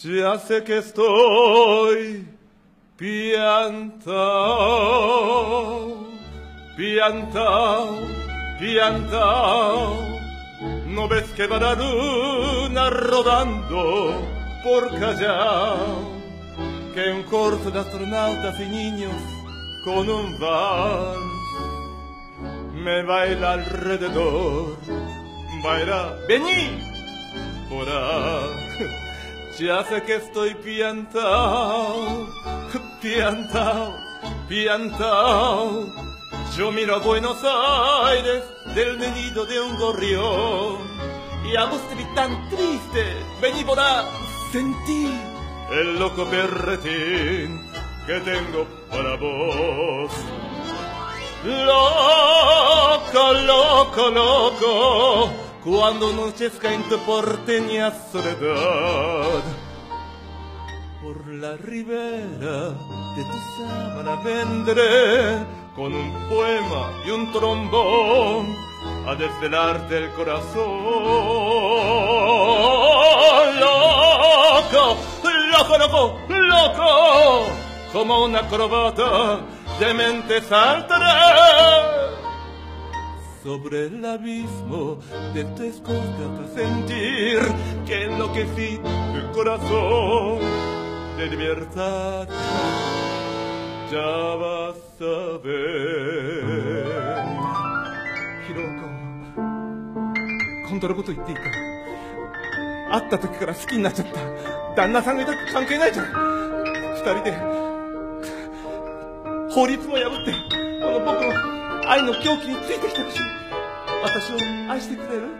Ya sé que estoy piantao, piantao, piantao. ¿No ves que va la luna rodando por Callao? Que un corso de astronautas y niños con un vals me baila alrededor. Baila, vení, por ahí. Ya sé que estoy piantao, piantao, piantao. Yo miro a Buenos Aires del nido de un gorrión y a vos te vi tan triste. Vení, Borá, sentí el loco berretín que tengo para vos. Loco, loco, loco, cuando anochezca en tu porteña soledad, por la ribera de tu sábana vendré con un poema y un trombón a desvelarte el corazón. Loco, loco, loco, loco, como una acrobata de mente saltaré sobre el abismo de tu escote hasta sentir que enloquecí tu corazón de libertad. Ya vas a ver. Hiroko, 本当のこと言っていいか？会った時から好きになっちゃった旦那さんがいたって関係ないじゃん。二人で法律も破ってこの僕の愛の狂気についてきてほしい。私を愛してくれる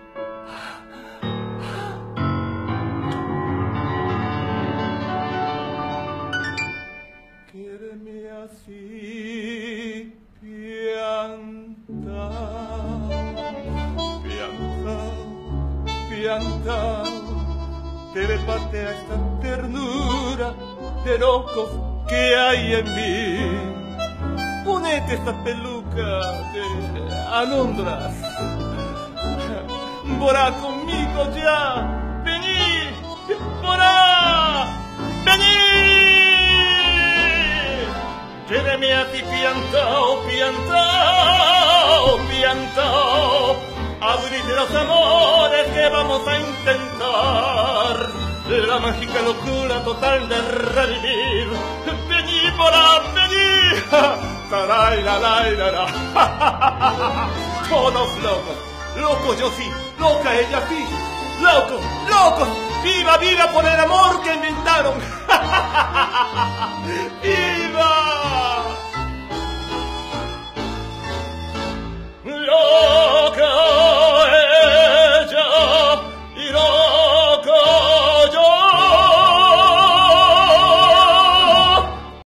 ？Quiereme así, piantao, piantao, piantao. Trépate a esta ternura de locos que hay en mí. Ponete esta peluca de alondras. Borá conmigo ya. Vení, Borá, vení. Quédeme así piantao, piantao, piantao. Abrir los amores que vamos a intentar. La mágica locura total de revivir. Vení, Borá, vení. Taray, la, la, la, la. Todos locos, loco yo sí, loca ella sí, loco, loco, viva, viva por el amor que inventaron.